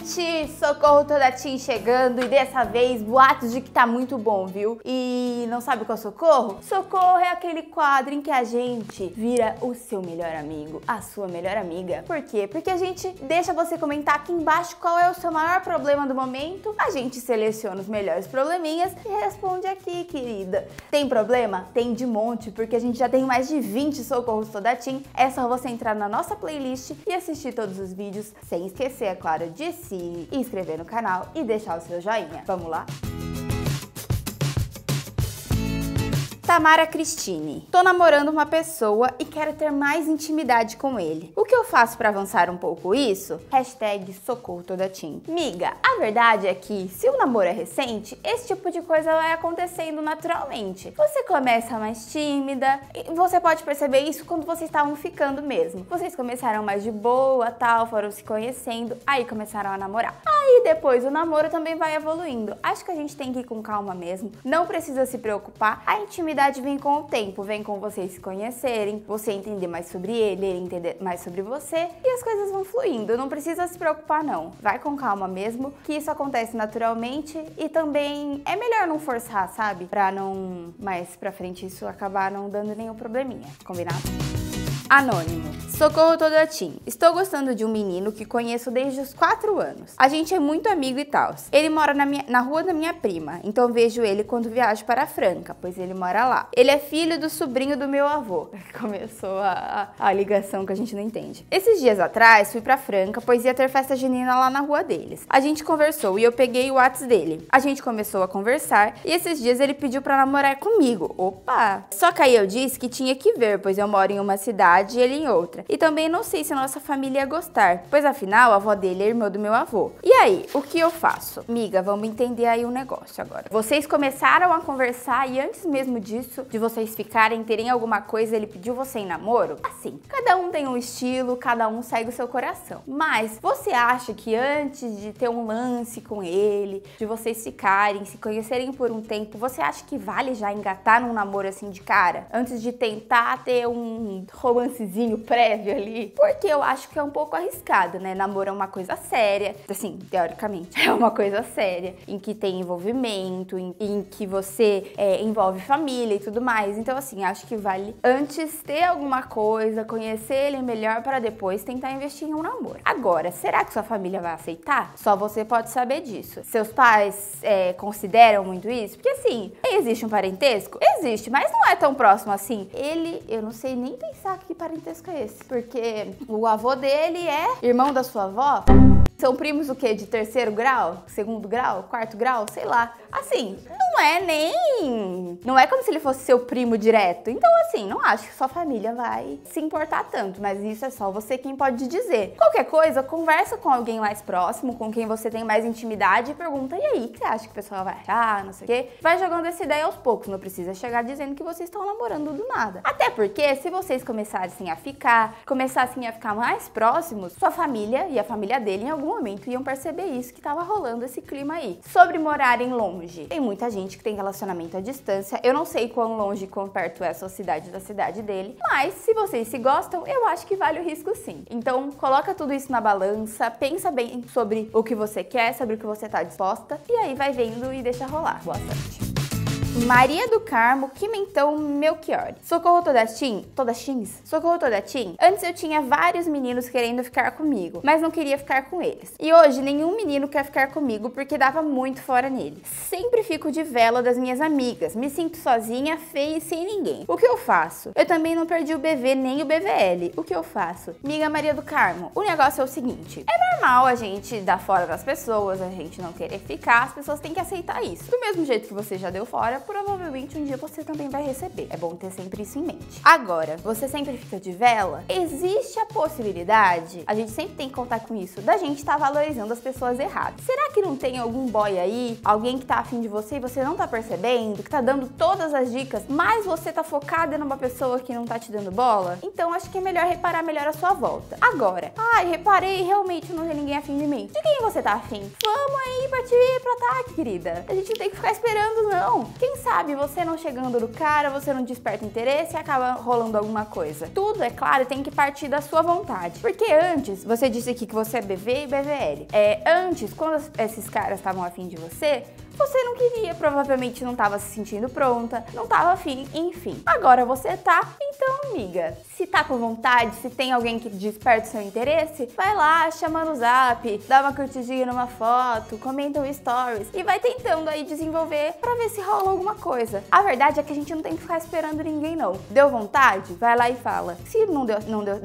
gente! Socorro Todatim chegando e dessa vez boatos de que tá muito bom, viu? E não sabe qual é o socorro? Socorro é aquele quadro em que a gente vira o seu melhor amigo, a sua melhor amiga. Por quê? Porque a gente deixa você comentar aqui embaixo qual é o seu maior problema do momento, a gente seleciona os melhores probleminhas e responde aqui, querida. Tem problema? Tem de monte, porque a gente já tem mais de 20 socorros Todatim. É só você entrar na nossa playlist e assistir todos os vídeos, sem esquecer, é claro, de se inscrever no canal e deixar o seu joinha. Vamos lá? Tamara Cristine. Tô namorando uma pessoa e quero ter mais intimidade com ele. O que eu faço pra avançar um pouco isso? Hashtag Socorro Todatim. Miga, a verdade é que se o namoro é recente, esse tipo de coisa vai acontecendo naturalmente. Você começa mais tímida e você pode perceber isso quando vocês estavam ficando mesmo. Vocês começaram mais de boa, tal, foram se conhecendo, aí começaram a namorar. Aí depois o namoro também vai evoluindo. Acho que a gente tem que ir com calma mesmo. Não precisa se preocupar. A intimidade vem com o tempo, vem com vocês se conhecerem, você entender mais sobre ele entender mais sobre você e as coisas vão fluindo. Não precisa se preocupar não. Vai com calma mesmo, que isso acontece naturalmente e também é melhor não forçar, sabe? Pra não mais pra frente isso acabar não dando nenhum probleminha. Combinado? Anônimo. Socorro Todatim. Estou gostando de um menino que conheço desde os 4 anos. A gente é muito amigo e tal. Ele mora na rua da minha prima, então vejo ele quando viajo para Franca, pois ele mora lá. Ele é filho do sobrinho do meu avô. Começou a ligação que a gente não entende. Esses dias atrás fui pra Franca, pois ia ter festa junina lá na rua deles. A gente conversou e eu peguei o WhatsApp dele. A gente começou a conversar e esses dias ele pediu pra namorar comigo. Opa! Só que aí eu disse que tinha que ver, pois eu moro em uma cidade e ele em outra. E também não sei se a nossa família ia gostar, pois afinal a avó dele é irmã do meu avô. E aí, o que eu faço? Miga, vamos entender aí o negócio agora. Vocês começaram a conversar e antes mesmo disso, de vocês ficarem, terem alguma coisa, ele pediu você em namoro? Assim, cada um tem um estilo, cada um segue o seu coração. Mas você acha que antes de ter um lance com ele, de vocês ficarem, se conhecerem por um tempo, você acha que vale já engatar num namoro assim de cara? Antes de tentar ter um romancezinho prévio ali, porque eu acho que é um pouco arriscado, né? Namoro é uma coisa séria, assim, teoricamente, é uma coisa séria, em que tem envolvimento, em que você envolve família e tudo mais. Então, assim, acho que vale antes ter alguma coisa, conhecer ele melhor para depois tentar investir em um namoro. Agora, será que sua família vai aceitar? Só você pode saber disso. Seus pais consideram muito isso? Porque, assim, existe um parentesco? Existe, mas não é tão próximo assim. Eu não sei nem pensar que parentesco é esse, porque o avô dele é irmão da sua avó. São primos o quê? De 3º grau? 2º grau? 4º grau? Sei lá. Assim, não é como se ele fosse seu primo direto. Então, assim, não acho que sua família vai se importar tanto, mas isso é só você quem pode dizer. Qualquer coisa, conversa com alguém mais próximo, com quem você tem mais intimidade e pergunta, e aí, o que você acha que o pessoal vai achar, não sei o quê? Vai jogando essa ideia aos poucos, não precisa chegar dizendo que vocês estão namorando do nada. Até porque, se vocês começassem a ficar mais próximos, sua família e a família dele em algum momento iam perceber isso, que tava rolando esse clima aí. Sobre morarem longe. Tem muita gente que tem relacionamento à distância. Eu não sei quão longe e quão perto é a sua cidade da cidade dele, mas se vocês se gostam, eu acho que vale o risco sim. Então, coloca tudo isso na balança, pensa bem sobre o que você quer, sobre o que você tá disposta, e aí vai vendo e deixa rolar. Boa sorte. Maria do Carmo Quimentão Melchior. Socorro Todachins? Socorro Todatim? Antes eu tinha vários meninos querendo ficar comigo, mas não queria ficar com eles. E hoje nenhum menino quer ficar comigo porque dava muito fora nele. Sempre fico de vela das minhas amigas, me sinto sozinha, feia e sem ninguém. O que eu faço? Eu também não perdi o BV nem o BVL. O que eu faço? Miga Maria do Carmo, o negócio é o seguinte, é normal a gente dar fora das pessoas, a gente não querer ficar, as pessoas têm que aceitar isso. Do mesmo jeito que você já deu fora, provavelmente um dia você também vai receber. É bom ter sempre isso em mente. Agora, você sempre fica de vela? Existe a possibilidade, a gente sempre tem que contar com isso, da gente estar valorizando as pessoas erradas. Será que não tem algum boy aí, alguém que tá afim de você e você não tá percebendo, que tá dando todas as dicas, mas você tá focada numa pessoa que não tá te dando bola? Então acho que é melhor reparar melhor a sua volta. Agora, reparei, realmente não tem ninguém afim de mim. De quem você tá afim, vamos aí partir pro ataque, querida. A gente não tem que ficar esperando, não. Quem sabe você não chegando no cara, você não desperta interesse e acaba rolando alguma coisa. Tudo, é claro, tem que partir da sua vontade. Porque antes, você disse aqui que você é BV e BVL. Antes, quando esses caras estavam afim de você não queria, provavelmente não tava se sentindo pronta, não tava afim, enfim. Agora você tá, então, amiga, se tá com vontade, se tem alguém que desperta o seu interesse, vai lá, chama no zap, dá uma curtidinha numa foto, comenta um stories e vai tentando aí desenvolver pra ver se rola alguma coisa. A verdade é que a gente não tem que ficar esperando ninguém, não. Deu vontade? Vai lá e fala. Se não deu,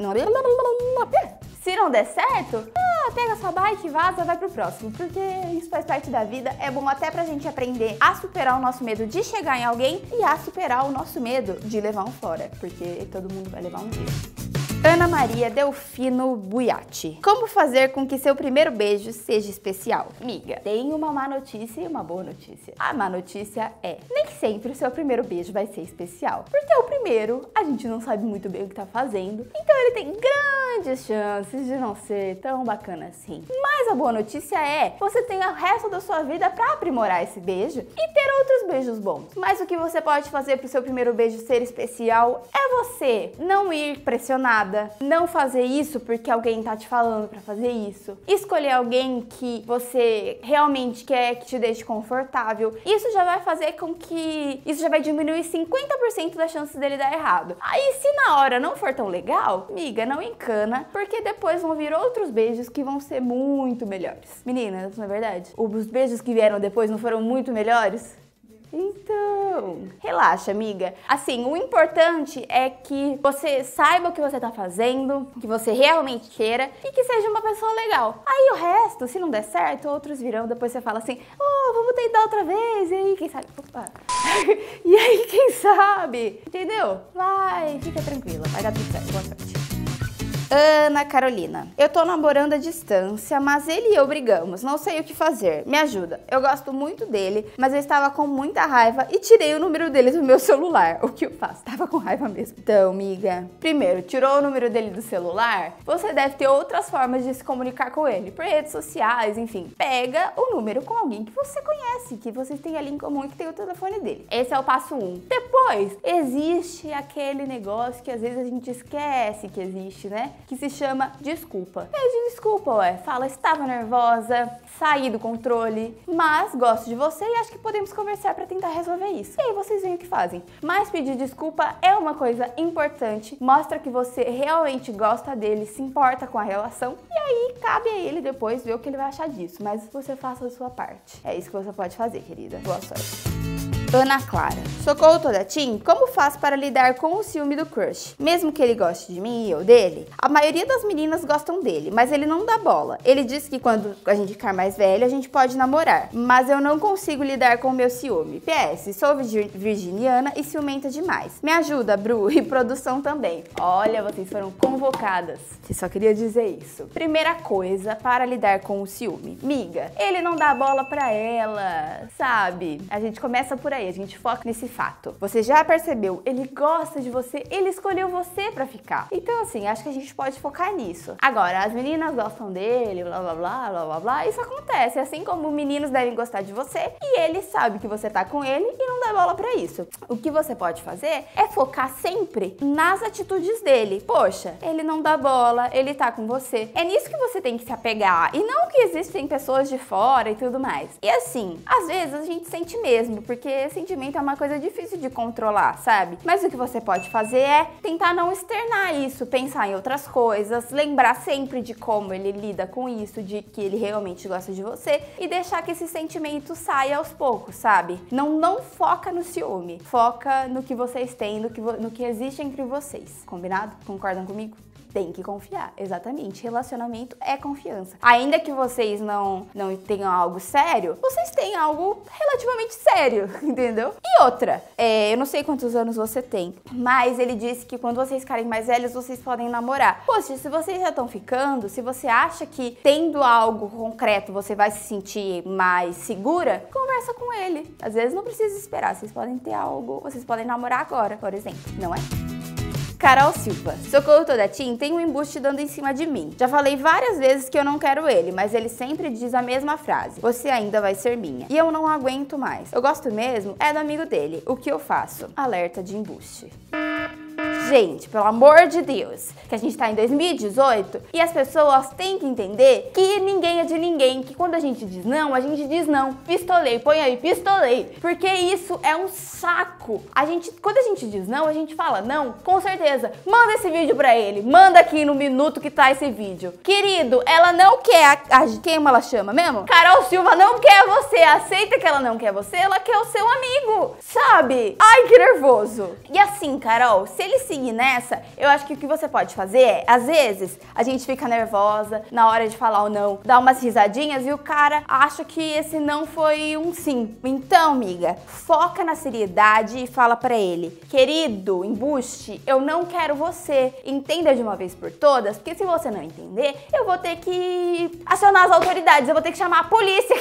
se não der certo, pega sua bike, vaza, vai pro próximo, porque isso faz parte da vida, é bom até pra gente aprender a superar o nosso medo de chegar em alguém e a superar o nosso medo de levar um fora, porque todo mundo vai levar um dia. Ana Maria Delfino Buiati. Como fazer com que seu primeiro beijo seja especial? Miga, tem uma má notícia e uma boa notícia. A má notícia é, nem sempre o seu primeiro beijo vai ser especial. Porque o primeiro, a gente não sabe muito bem o que tá fazendo, então ele tem grandes chances de não ser tão bacana assim. Mas a boa notícia é, você tem o resto da sua vida pra aprimorar esse beijo e ter outros beijos bons. Mas o que você pode fazer pro seu primeiro beijo ser especial é você não ir pressionada, não fazer isso porque alguém tá te falando pra fazer isso. Escolher alguém que você realmente quer que te deixe confortável. Isso já vai fazer com que... Isso já vai diminuir 50% das chances dele dar errado. Aí se na hora não for tão legal, miga, não encana, porque depois vão vir outros beijos que vão ser muito melhores. Meninas, não é verdade? Os beijos que vieram depois não foram muito melhores? Então, relaxa, amiga. Assim, o importante é que você saiba o que você tá fazendo, que você realmente queira e que seja uma pessoa legal. Aí o resto, se não der certo, outros virão, depois você fala assim, vamos tentar outra vez, e aí, quem sabe? Opa. E aí, quem sabe? Entendeu? Vai, fica tranquila, vai dar tudo certo, boa sorte. Ana Carolina. Eu tô namorando à distância, mas ele e eu brigamos, não sei o que fazer. Me ajuda. Eu gosto muito dele, mas eu estava com muita raiva e tirei o número dele do meu celular. O que eu faço? Tava com raiva mesmo. Então, amiga, primeiro, tirou o número dele do celular? Você deve ter outras formas de se comunicar com ele, por redes sociais, enfim. Pega o número com alguém que você conhece, que vocês têm ali em comum e que tem o telefone dele. Esse é o passo 1. Depois, existe aquele negócio que às vezes a gente esquece que existe, né? Que se chama desculpa. Pede desculpa, fala, estava nervosa, saí do controle, mas gosto de você e acho que podemos conversar para tentar resolver isso. E aí vocês veem o que fazem. Mas pedir desculpa é uma coisa importante, mostra que você realmente gosta dele, se importa com a relação, e aí cabe a ele depois ver o que ele vai achar disso, mas você faça a sua parte. É isso que você pode fazer, querida. Boa sorte. Ana Clara. Socorro toda Tim, como faço para lidar com o ciúme do crush? Mesmo que ele goste de mim e eu dele, a maioria das meninas gostam dele, mas ele não dá bola. Ele diz que quando a gente ficar mais velho, a gente pode namorar, mas eu não consigo lidar com o meu ciúme. PS, sou virginiana e ciumenta demais. Me ajuda, Bru, e produção também. Olha, vocês foram convocadas. Eu só queria dizer isso. Primeira coisa para lidar com o ciúme. Miga, ele não dá bola pra ela, sabe? A gente começa por aí. A gente foca nesse fato. Você já percebeu? Ele gosta de você, ele escolheu você pra ficar. Então, assim, acho que a gente pode focar nisso. Agora, as meninas gostam dele, blá, blá, blá, blá, blá, blá. Isso acontece, assim como meninos devem gostar de você e ele sabe que você tá com ele e não dá bola pra isso. O que você pode fazer é focar sempre nas atitudes dele. Poxa, ele não dá bola, ele tá com você. É nisso que você tem que se apegar. E não que existem pessoas de fora e tudo mais. E assim, às vezes a gente sente mesmo, porque sentimento é uma coisa difícil de controlar, sabe? Mas o que você pode fazer é tentar não externar isso, pensar em outras coisas, lembrar sempre de como ele lida com isso, de que ele realmente gosta de você e deixar que esse sentimento saia aos poucos, sabe? Não foca no ciúme, foca no que vocês têm, no que existe entre vocês. Combinado? Concordam comigo? Tem que confiar, exatamente. Relacionamento é confiança. Ainda que vocês não tenham algo sério, vocês têm algo relativamente sério, entendeu? E outra, eu não sei quantos anos você tem, mas ele disse que quando vocês ficarem mais velhos, vocês podem namorar. Poxa, se vocês já estão ficando, se você acha que tendo algo concreto você vai se sentir mais segura, conversa com ele. Às vezes não precisa esperar, vocês podem ter algo, vocês podem namorar agora, por exemplo, não é? Carol Silva. Socorro Toda Team tem um embuste dando em cima de mim. Já falei várias vezes que eu não quero ele, mas ele sempre diz a mesma frase. Você ainda vai ser minha. E eu não aguento mais. Eu gosto mesmo é do amigo dele. O que eu faço? Alerta de embuste. Gente, pelo amor de Deus, que a gente tá em 2018 e as pessoas têm que entender que ninguém é de ninguém, que quando a gente diz não. Pistolei, põe aí, pistolei. Porque isso é um saco. Quando a gente diz não, a gente fala não, com certeza. Manda esse vídeo pra ele, manda aqui no minuto que tá esse vídeo. Querido, ela não quer, quem ela chama mesmo? Carol Silva não quer você, aceita que ela não quer você, ela quer o seu amigo, sabe? Ai, que nervoso. E assim, Carol, se ele seguir nessa, eu acho que o que você pode fazer é, às vezes, a gente fica nervosa na hora de falar o não, dá umas risadinhas e o cara acha que esse não foi um sim. Então, amiga, foca na seriedade e fala pra ele, querido, embuste, eu não quero você. Entenda de uma vez por todas, porque se você não entender, eu vou ter que acionar as autoridades, eu vou ter que chamar a polícia.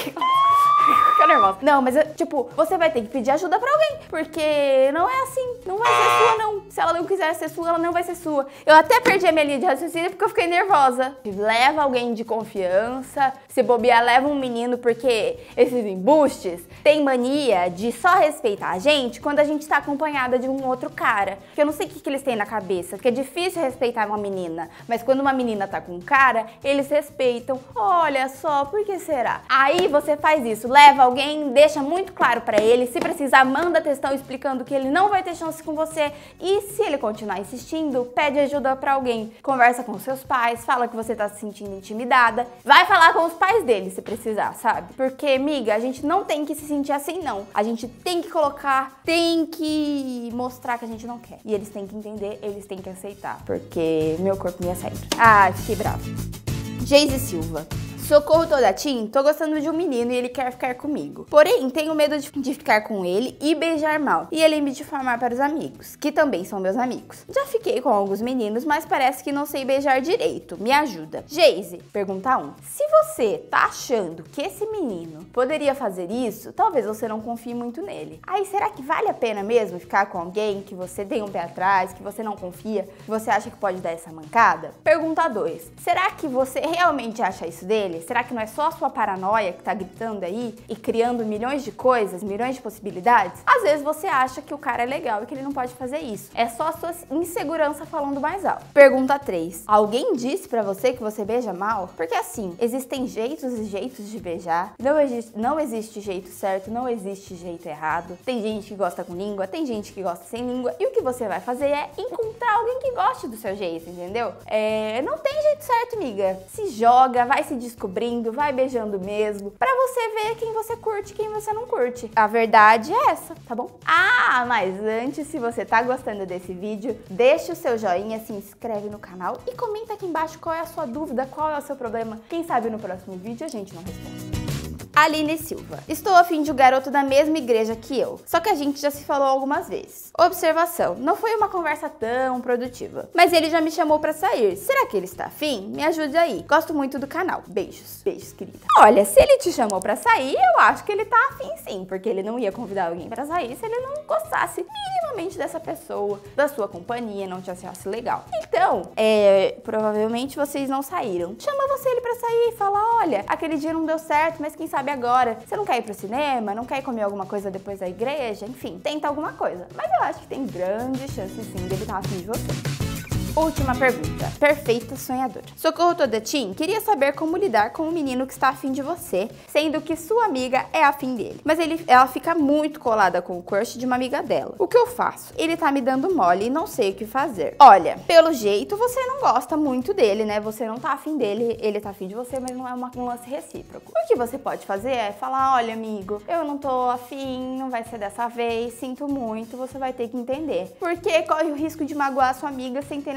Fica nervosa. Não, mas tipo, você vai ter que pedir ajuda pra alguém, porque não é assim, não vai ser sua não. Se ela não quiser ser sua, ela não vai ser sua. Eu até perdi a minha linha de raciocínio porque eu fiquei nervosa. Leva alguém de confiança, se bobear, leva um menino, porque esses embustes têm mania de só respeitar a gente quando a gente tá acompanhada de um outro cara. Que eu não sei o que eles têm na cabeça, que é difícil respeitar uma menina, mas quando uma menina tá com um cara, eles respeitam. Olha só, por que será? Aí você faz isso, leva alguém, deixa muito claro pra ele, se precisar, manda textão explicando que ele não vai ter chance com você, e se ele continuar insistindo, pede ajuda pra alguém. Conversa com seus pais, fala que você tá se sentindo intimidada, vai falar com os pais dele se precisar, sabe? Porque, amiga, a gente não tem que se sentir assim, não. A gente tem que colocar, tem que mostrar que a gente não quer. E eles têm que entender, eles têm que aceitar, porque meu corpo me aceita. Ah, fiquei brava. Geise Silva. Socorro Toda Team, tô gostando de um menino e ele quer ficar comigo. Porém, tenho medo de ficar com ele e beijar mal. E ele me difamar para os amigos, que também são meus amigos. Já fiquei com alguns meninos, mas parece que não sei beijar direito. Me ajuda. Geise, pergunta 1. Se você tá achando que esse menino poderia fazer isso, talvez você não confie muito nele. Aí, será que vale a pena mesmo ficar com alguém que você tem um pé atrás, que você não confia, que você acha que pode dar essa mancada? Pergunta 2. Será que você realmente acha isso dele? Será que não é só a sua paranoia que tá gritando aí e criando milhões de coisas, milhões de possibilidades? Às vezes você acha que o cara é legal e que ele não pode fazer isso. É só a sua insegurança falando mais alto. Pergunta 3. Alguém disse pra você que você beija mal? Porque assim, existem jeitos e jeitos de beijar. Não existe jeito certo, não existe jeito errado. Tem gente que gosta com língua, tem gente que gosta sem língua. E o que você vai fazer é encontrar alguém que goste do seu jeito, entendeu? Não tem jeito certo, amiga. Se joga, vai se descobrindo, vai beijando mesmo, pra você ver quem você curte e quem você não curte. A verdade é essa, tá bom? Ah, mas antes, se você tá gostando desse vídeo, deixa o seu joinha, se inscreve no canal e comenta aqui embaixo qual é a sua dúvida, qual é o seu problema. Quem sabe no próximo vídeo a gente não responde. Aline Silva. Estou afim de um garoto da mesma igreja que eu, só que a gente já se falou algumas vezes. Observação, não foi uma conversa tão produtiva, mas ele já me chamou pra sair. Será que ele está afim? Me ajude aí. Gosto muito do canal. Beijos. Beijos, querida. Olha, se ele te chamou pra sair, eu acho que ele tá afim sim, porque ele não ia convidar alguém pra sair se ele não gostasse minimamente dessa pessoa, da sua companhia, não te achasse legal. Então, provavelmente vocês não saíram. Chama ele pra sair e fala, olha, aquele dia não deu certo, mas quem sabe agora? Você não quer ir pro cinema? Não quer ir comer alguma coisa depois da igreja? Enfim, tenta alguma coisa. Mas eu acho que tem grande chance sim dele estar afim de você. Última pergunta. Perfeita sonhadora. Socorro Toda Team queria saber como lidar com um menino que está afim de você, sendo que sua amiga é afim dele. Mas ela fica muito colada com o crush de uma amiga dela. O que eu faço? Ele tá me dando mole e não sei o que fazer. Olha, pelo jeito você não gosta muito dele, né? Você não tá afim dele, ele tá afim de você, mas não é um lance recíproco. O que você pode fazer é falar, olha amigo, eu não tô afim, não vai ser dessa vez, sinto muito, você vai ter que entender. Porque corre o risco de magoar a sua amiga sem ter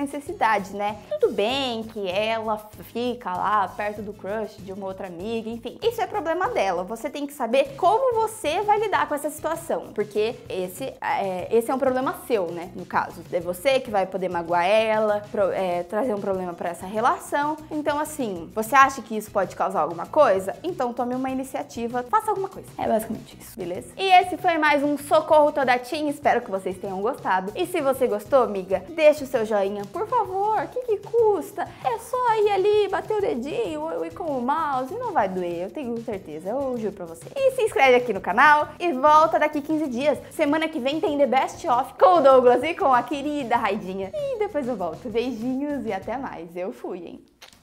necessidade, né? Tudo bem que ela fica lá perto do crush de uma outra amiga, enfim, isso é problema dela. Você tem que saber como você vai lidar com essa situação, porque esse é um problema seu, né? No caso, é você que vai poder magoar ela, trazer um problema pra essa relação. Então, assim, você acha que isso pode causar alguma coisa? Então tome uma iniciativa, faça alguma coisa. É basicamente isso, beleza? E esse foi mais um Socorro Toda Teen, espero que vocês tenham gostado. E se você gostou, amiga, deixa o seu joinha, por favor, o que custa? É só ir ali, bater o dedinho ou ir com o mouse e não vai doer, eu tenho certeza, eu juro pra você. E se inscreve aqui no canal e volta daqui 15 dias. Semana que vem tem The Best Of com o Douglas e com a querida Raidinha. E depois eu volto. Beijinhos e até mais. Eu fui, hein?